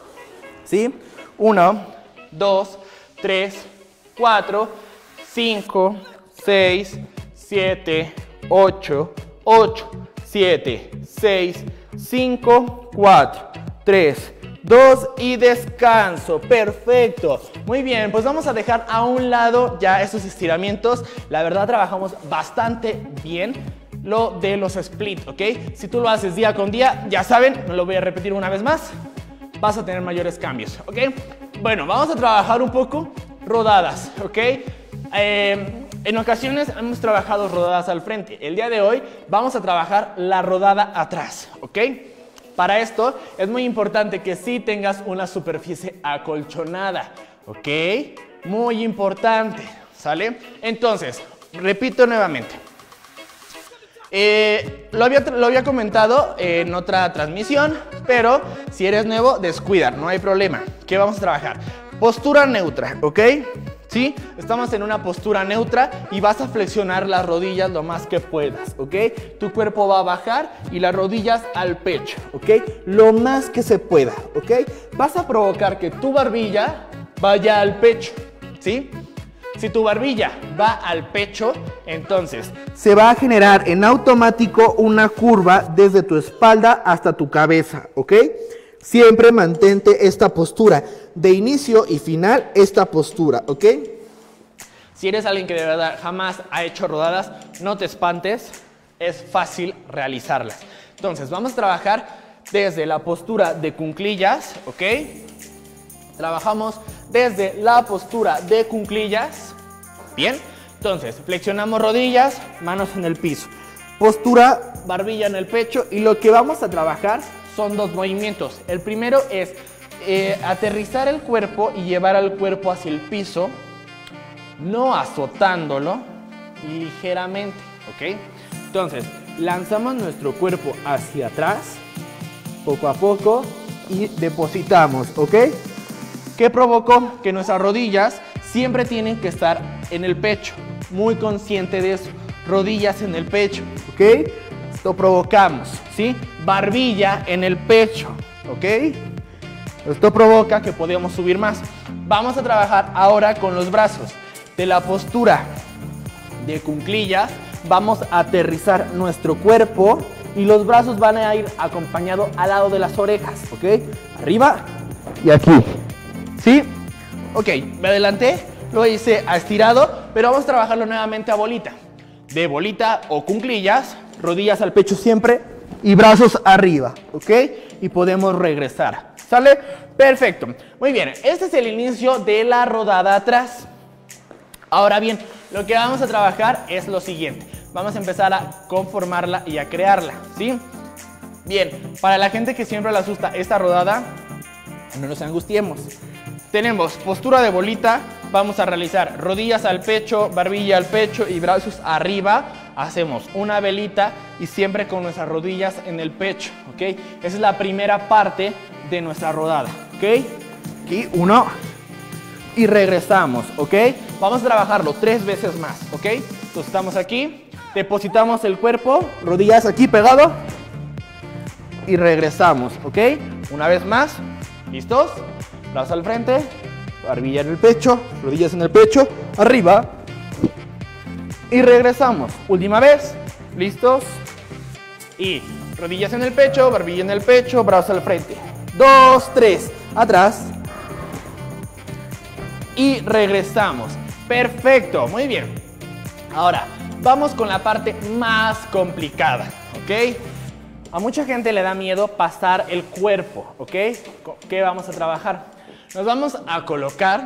¿sí? Uno, dos, tres, cuatro, cinco, seis, siete, ocho, ocho, siete, seis, cinco, cuatro, tres, dos y descanso. Perfecto. Muy bien, pues vamos a dejar a un lado ya estos estiramientos. La verdad trabajamos bastante bien lo de los split, ¿ok? Si tú lo haces día con día, ya saben, no lo voy a repetir una vez más, vas a tener mayores cambios, ¿ok? Bueno, vamos a trabajar un poco rodadas, ¿ok? Eh, en ocasiones hemos trabajado rodadas al frente. El día de hoy vamos a trabajar la rodada atrás, ¿ok? Para esto es muy importante que sí tengas una superficie acolchonada, ¿ok? Muy importante, ¿sale? Entonces, repito nuevamente. Eh, lo, había, lo había comentado en otra transmisión, pero si eres nuevo, descuida, no hay problema. ¿Qué vamos a trabajar? Postura neutra, ¿ok? ¿Sí? Estamos en una postura neutra y vas a flexionar las rodillas lo más que puedas, ¿ok? Tu cuerpo va a bajar y las rodillas al pecho, ¿ok? Lo más que se pueda, ¿ok? Vas a provocar que tu barbilla vaya al pecho, ¿sí? Si tu barbilla va al pecho, entonces se va a generar en automático una curva desde tu espalda hasta tu cabeza, ¿ok? Siempre mantente esta postura, de inicio y final esta postura, ¿ok? Si eres alguien que de verdad jamás ha hecho rodadas, no te espantes, es fácil realizarlas. Entonces vamos a trabajar desde la postura de cuclillas, ¿ok? Trabajamos desde la postura de cuclillas, ¿bien? Entonces flexionamos rodillas, manos en el piso, postura barbilla en el pecho y lo que vamos a trabajar son dos movimientos. El primero es eh, aterrizar el cuerpo y llevar al cuerpo hacia el piso, no azotándolo, ligeramente, ¿ok? Entonces, lanzamos nuestro cuerpo hacia atrás, poco a poco, y depositamos, ¿ok? ¿Qué provocó? Que nuestras rodillas siempre tienen que estar en el pecho, muy consciente de eso, rodillas en el pecho, ¿ok? lo provocamos, ¿sí? Barbilla en el pecho, ¿ok? Esto provoca que podamos subir más. Vamos a trabajar ahora con los brazos. De la postura de cuclillas, vamos a aterrizar nuestro cuerpo y los brazos van a ir acompañados al lado de las orejas, ¿ok? Arriba y aquí, ¿sí? Ok, me adelanté, lo hice a estirado, pero vamos a trabajarlo nuevamente a bolita. De bolita o cuclillas, rodillas al pecho siempre y brazos arriba, ¿ok? Y podemos regresar. ¿Sale? Perfecto. Muy bien, este es el inicio de la rodada atrás. Ahora bien, lo que vamos a trabajar es lo siguiente. Vamos a empezar a conformarla y a crearla, ¿sí? Bien, para la gente que siempre le asusta esta rodada, no nos angustiemos. Tenemos postura de bolita, vamos a realizar rodillas al pecho, barbilla al pecho y brazos arriba. Hacemos una velita y siempre con nuestras rodillas en el pecho, ¿ok? Esa es la primera parte de nuestra rodada, ¿ok? Aquí, uno, y regresamos, ¿ok? Vamos a trabajarlo tres veces más, ¿ok? Entonces estamos aquí, depositamos el cuerpo, rodillas aquí pegado, y regresamos, ¿ok? Una vez más, ¿listos? Brazos al frente, barbilla en el pecho, rodillas en el pecho, arriba, y regresamos. Última vez, ¿listos? Y rodillas en el pecho, barbilla en el pecho, brazos al frente. Dos, tres, atrás. Y regresamos. Perfecto, muy bien. Ahora, vamos con la parte más complicada, ¿ok? A mucha gente le da miedo pasar el cuerpo, ¿ok? ¿Qué vamos a trabajar? Nos vamos a colocar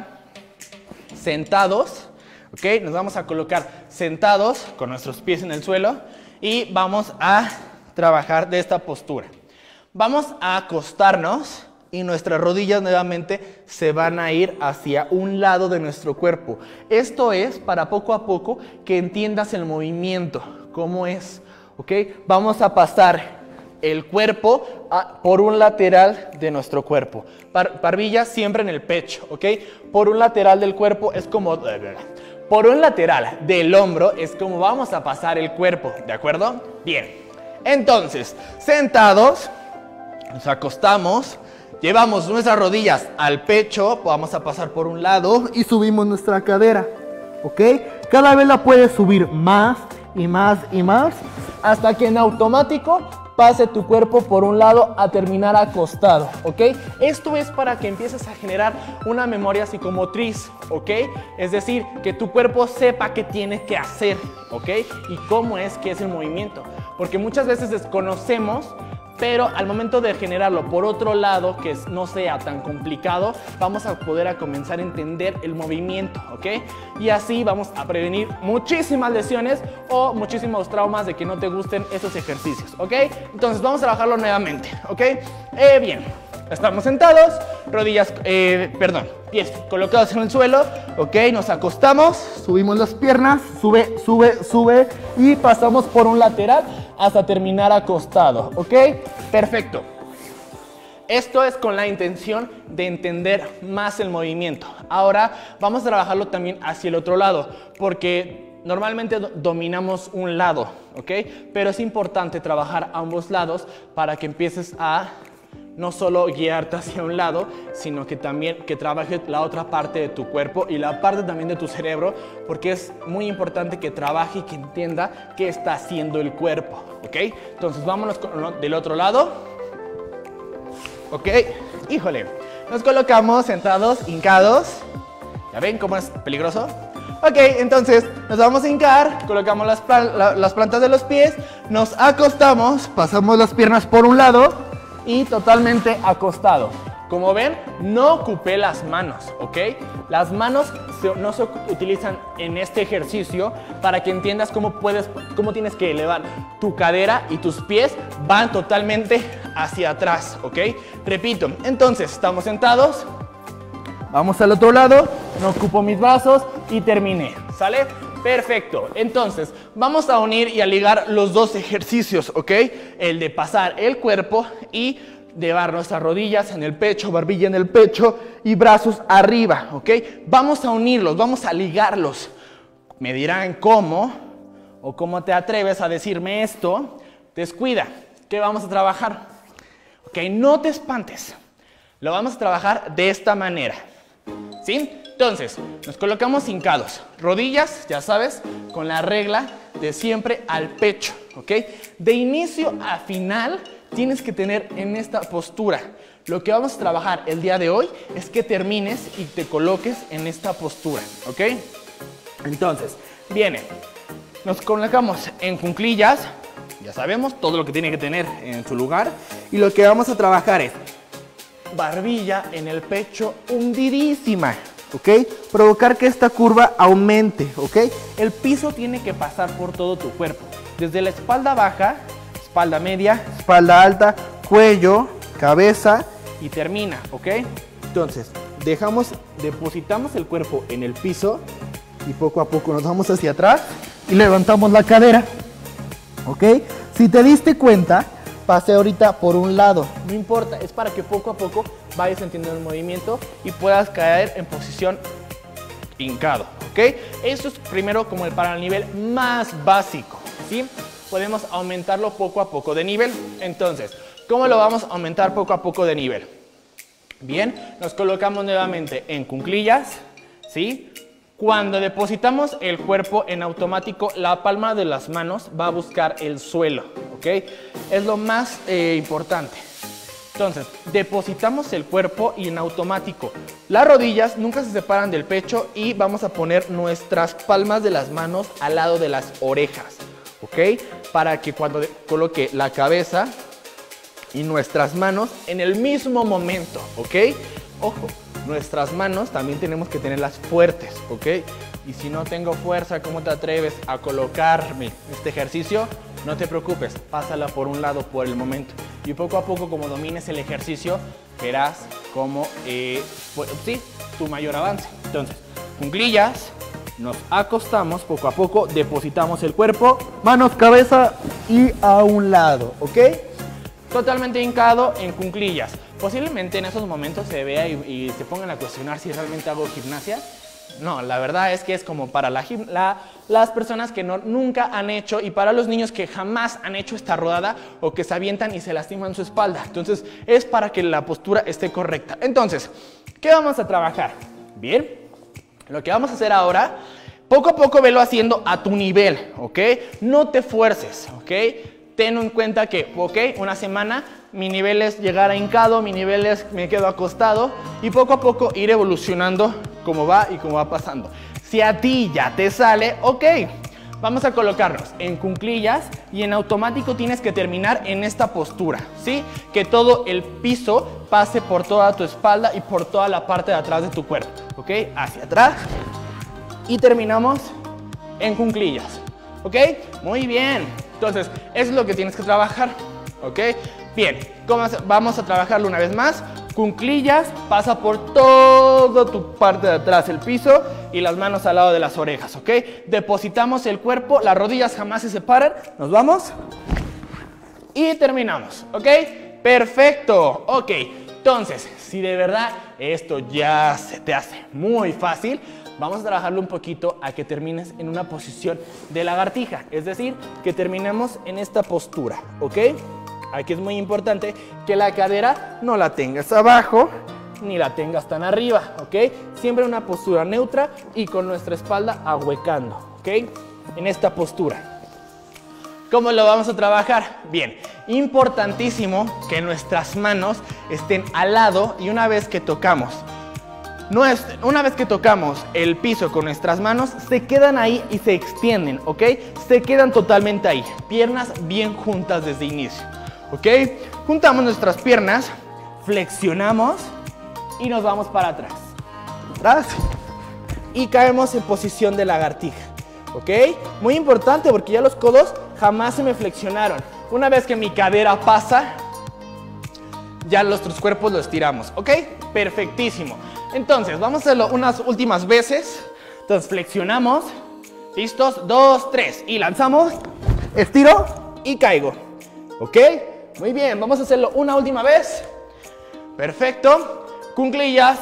sentados, ¿ok? Nos vamos a colocar sentados con nuestros pies en el suelo y vamos a trabajar de esta postura. Vamos a acostarnos y nuestras rodillas nuevamente se van a ir hacia un lado de nuestro cuerpo. Esto es para poco a poco que entiendas el movimiento, cómo es, ¿ok? Vamos a pasar el cuerpo a, por un lateral de nuestro cuerpo. Bar, barbilla siempre en el pecho, ¿ok? Por un lateral del cuerpo es como... Por un lateral del hombro es como vamos a pasar el cuerpo, ¿de acuerdo? Bien, entonces, sentados, nos acostamos, llevamos nuestras rodillas al pecho, vamos a pasar por un lado y subimos nuestra cadera, ¿ok? Cada vez la puedes subir más y más y más hasta que en automático pase tu cuerpo por un lado a terminar acostado, ¿ok? Esto es para que empieces a generar una memoria psicomotriz, ¿ok? Es decir, que tu cuerpo sepa qué tiene que hacer, ¿ok? Y cómo es que es el movimiento. Porque muchas veces desconocemos, pero al momento de generarlo por otro lado, que no sea tan complicado, vamos a poder a comenzar a entender el movimiento, ¿ok? Y así vamos a prevenir muchísimas lesiones o muchísimos traumas de que no te gusten esos ejercicios, ¿ok? Entonces vamos a trabajarlo nuevamente, ¿ok? Eh, bien, estamos sentados, rodillas, eh, perdón, pies colocados en el suelo, ¿ok? Nos acostamos, subimos las piernas, sube, sube, sube y pasamos por un lateral hasta terminar acostado, ¿ok? Perfecto. Esto es con la intención de entender más el movimiento. Ahora vamos a trabajarlo también hacia el otro lado, porque normalmente dominamos un lado, ¿ok? Pero es importante trabajar ambos lados para que empieces a no solo guiarte hacia un lado, sino que también que trabajes la otra parte de tu cuerpo y la parte también de tu cerebro, porque es muy importante que trabaje y que entienda qué está haciendo el cuerpo, ¿ok? Entonces vámonos con, del otro lado, ¿ok? Híjole, nos colocamos sentados, hincados, ¿ya ven cómo es peligroso? Ok, entonces nos vamos a hincar, colocamos las, las plantas de los pies, nos acostamos, pasamos las piernas por un lado y totalmente acostado. Como ven, no ocupé las manos, ¿ok? Las manos se, no se utilizan en este ejercicio para que entiendas cómo puedes, cómo tienes que elevar tu cadera y tus pies van totalmente hacia atrás, ¿ok? Repito, entonces estamos sentados, vamos al otro lado, no ocupo mis brazos y terminé, ¿sale? Perfecto, entonces vamos a unir y a ligar los dos ejercicios, ¿ok? El de pasar el cuerpo y llevar nuestras rodillas en el pecho, barbilla en el pecho y brazos arriba, ¿ok? Vamos a unirlos, vamos a ligarlos. Me dirán cómo o cómo te atreves a decirme esto, descuida. ¿Qué vamos a trabajar? Ok, no te espantes. Lo vamos a trabajar de esta manera. ¿Sí? Entonces, nos colocamos hincados. Rodillas, ya sabes, con la regla de siempre al pecho. ¿Ok? De inicio a final tienes que tener en esta postura. Lo que vamos a trabajar el día de hoy es que termines y te coloques en esta postura. ¿Ok? Entonces, viene. Nos colocamos en cuclillas. Ya sabemos todo lo que tiene que tener en su lugar. Y lo que vamos a trabajar es barbilla en el pecho hundidísima. ¿Ok? Provocar que esta curva aumente. ¿Ok? El piso tiene que pasar por todo tu cuerpo. Desde la espalda baja, espalda media, espalda alta, cuello, cabeza y termina. ¿Ok? Entonces, dejamos, depositamos el cuerpo en el piso y poco a poco nos vamos hacia atrás y levantamos la cadera. ¿Ok? Si te diste cuenta, pasé ahorita por un lado. No importa, es para que poco a poco vayas entendiendo el movimiento y puedas caer en posición hincado. ¿Ok? Eso es primero como el para el nivel más básico. ¿Sí? Podemos aumentarlo poco a poco de nivel. Entonces, ¿cómo lo vamos a aumentar poco a poco de nivel? Bien, nos colocamos nuevamente en cuclillas. ¿Sí? Cuando depositamos el cuerpo en automático, la palma de las manos va a buscar el suelo, ¿ok? Es lo más eh, importante. Entonces, depositamos el cuerpo y en automático. Las rodillas nunca se separan del pecho y vamos a poner nuestras palmas de las manos al lado de las orejas, ¿ok? Para que cuando coloque la cabeza y nuestras manos en el mismo momento, ¿ok? Ojo. Nuestras manos también tenemos que tenerlas fuertes, ¿ok? Y si no tengo fuerza, ¿cómo te atreves a colocarme este ejercicio? No te preocupes, pásala por un lado por el momento. Y poco a poco, como domines el ejercicio, verás como, eh, pues, sí, tu mayor avance. Entonces, cuclillas, nos acostamos poco a poco, depositamos el cuerpo, manos, cabeza y a un lado, ¿ok? Totalmente hincado en cuclillas. Posiblemente en esos momentos se vea y, y se pongan a cuestionar si realmente hago gimnasia. No, la verdad es que es como para la, la, las personas que no, nunca han hecho y para los niños que jamás han hecho esta rodada o que se avientan y se lastiman su espalda. Entonces, es para que la postura esté correcta. Entonces, ¿qué vamos a trabajar? Bien, lo que vamos a hacer ahora, poco a poco velo haciendo a tu nivel, ¿ok? No te fuerces, ¿ok? Ten en cuenta que, ok, una semana mi nivel es llegar a hincado, mi nivel es me quedo acostado y poco a poco ir evolucionando cómo va y cómo va pasando. Si a ti ya te sale, ok, vamos a colocarnos en cuclillas y en automático tienes que terminar en esta postura, ¿sí? Que todo el piso pase por toda tu espalda y por toda la parte de atrás de tu cuerpo, ok, hacia atrás y terminamos en cuclillas, ok, muy bien. Entonces, eso es lo que tienes que trabajar, ¿ok? Bien, vamos a trabajarlo una vez más. Cuclillas, pasa por toda tu parte de atrás, el piso y las manos al lado de las orejas, ¿ok? Depositamos el cuerpo, las rodillas jamás se separan, nos vamos y terminamos, ¿ok? Perfecto, ok. Entonces, si de verdad esto ya se te hace muy fácil, vamos a trabajarlo un poquito a que termines en una posición de lagartija, es decir, que terminemos en esta postura, ¿ok? Aquí es muy importante que la cadera no la tengas abajo ni la tengas tan arriba, ¿ok? Siempre una postura neutra y con nuestra espalda ahuecando, ¿ok? En esta postura. ¿Cómo lo vamos a trabajar? Bien, importantísimo que nuestras manos estén al lado y una vez que tocamos Una vez que tocamos el piso con nuestras manos, se quedan ahí y se extienden, ¿ok? Se quedan totalmente ahí, piernas bien juntas desde inicio, ¿ok? Juntamos nuestras piernas, flexionamos y nos vamos para atrás. Atrás. Y caemos en posición de lagartija, ¿ok? Muy importante porque ya los codos jamás se me flexionaron. Una vez que mi cadera pasa, ya nuestros cuerpos los estiramos, ¿ok? Perfectísimo. Entonces, vamos a hacerlo unas últimas veces. Entonces, flexionamos. ¿Listos? Dos, tres. Y lanzamos. Estiro y caigo. ¿Ok? Muy bien. Vamos a hacerlo una última vez. Perfecto. Cuclillas.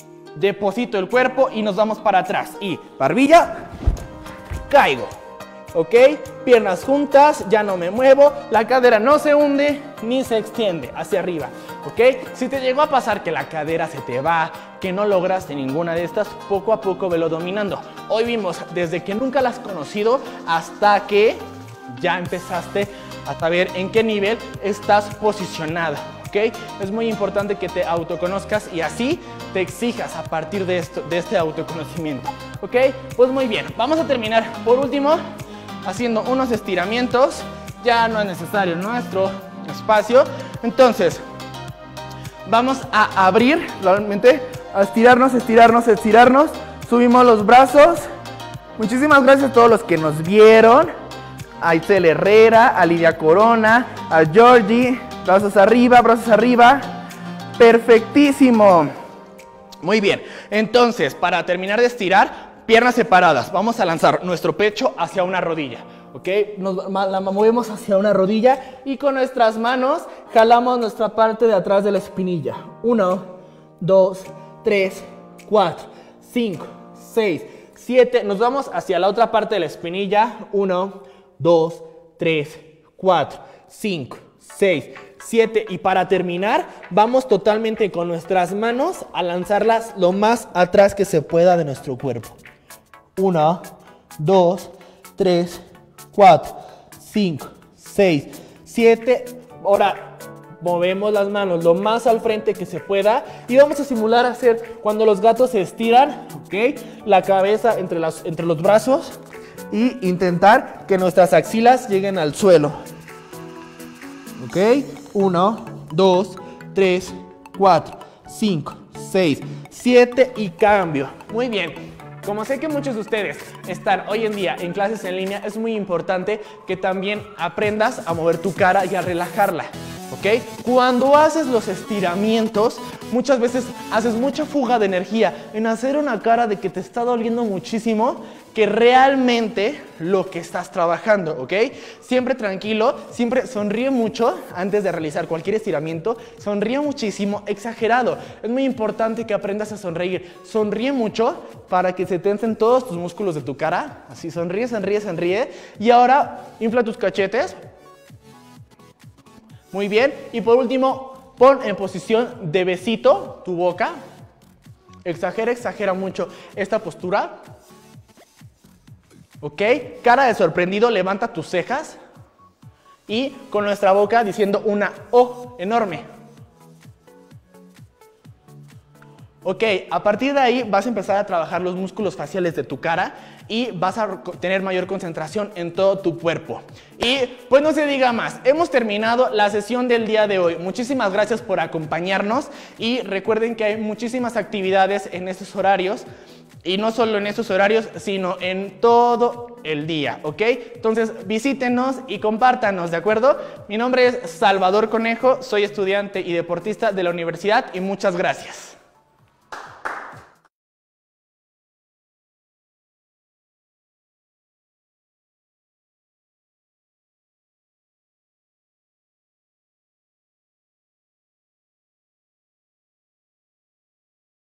Deposito el cuerpo y nos vamos para atrás. Y barbilla. Caigo. ¿ok? Piernas juntas, ya no me muevo, la cadera no se hunde ni se extiende hacia arriba, ¿ok? Si te llegó a pasar que la cadera se te va, que no lograste ninguna de estas, poco a poco velo dominando. Hoy vimos desde que nunca la has conocido hasta que ya empezaste a saber en qué nivel estás posicionada, ¿ok? Es muy importante que te autoconozcas y así te exijas a partir de, esto, de este autoconocimiento, ¿ok? Pues muy bien, vamos a terminar por último haciendo unos estiramientos. Ya no es necesario nuestro espacio, entonces vamos a abrir realmente, a estirarnos, estirarnos, estirarnos. Subimos los brazos. Muchísimas gracias a todos los que nos vieron. A Itzel Herrera, a Lidia Corona, a Georgie. Brazos arriba, brazos arriba. Perfectísimo. Muy bien. Entonces, para terminar de estirar, piernas separadas. Vamos a lanzar nuestro pecho hacia una rodilla. ¿Ok? Nos la movemos hacia una rodilla y con nuestras manos jalamos nuestra parte de atrás de la espinilla. Uno, dos, tres, cuatro, cinco, seis, siete. Nos vamos hacia la otra parte de la espinilla. Uno, dos, tres, cuatro, cinco, seis, siete. Y para terminar, vamos totalmente con nuestras manos a lanzarlas lo más atrás que se pueda de nuestro cuerpo. Uno, dos, tres, cuatro, cinco, seis, siete. Ahora movemos las manos lo más al frente que se pueda y vamos a simular hacer cuando los gatos se estiran, ¿ok? La cabeza entre, las, entre los brazos y intentar que nuestras axilas lleguen al suelo. ¿Ok? Uno, dos, tres, cuatro, cinco, seis, siete y cambio. Muy bien. Como sé que muchos de ustedes están hoy en día en clases en línea, es muy importante que también aprendas a mover tu cara y a relajarla, ¿ok? Cuando haces los estiramientos, muchas veces haces mucha fuga de energía en hacer una cara de que te está doliendo muchísimo que realmente lo que estás trabajando, ¿ok? Siempre tranquilo, siempre sonríe mucho antes de realizar cualquier estiramiento, sonríe muchísimo, exagerado. Es muy importante que aprendas a sonreír. Sonríe mucho para que se tensen todos tus músculos de tu cara. Así, sonríe, sonríe, sonríe. Y ahora, infla tus cachetes. Muy bien. Y por último, pon en posición de besito tu boca. Exagera, exagera mucho esta postura. ¿Ok? Cara de sorprendido, levanta tus cejas. Y con nuestra boca diciendo una O enorme. Ok, a partir de ahí vas a empezar a trabajar los músculos faciales de tu cara y vas a tener mayor concentración en todo tu cuerpo. Y pues no se diga más, hemos terminado la sesión del día de hoy. Muchísimas gracias por acompañarnos y recuerden que hay muchísimas actividades en estos horarios. Y no solo en estos horarios, sino en todo el día, ¿ok? Entonces visítenos y compártanos, ¿de acuerdo? Mi nombre es Salvador Conejo, soy estudiante y deportista de la universidad y muchas gracias.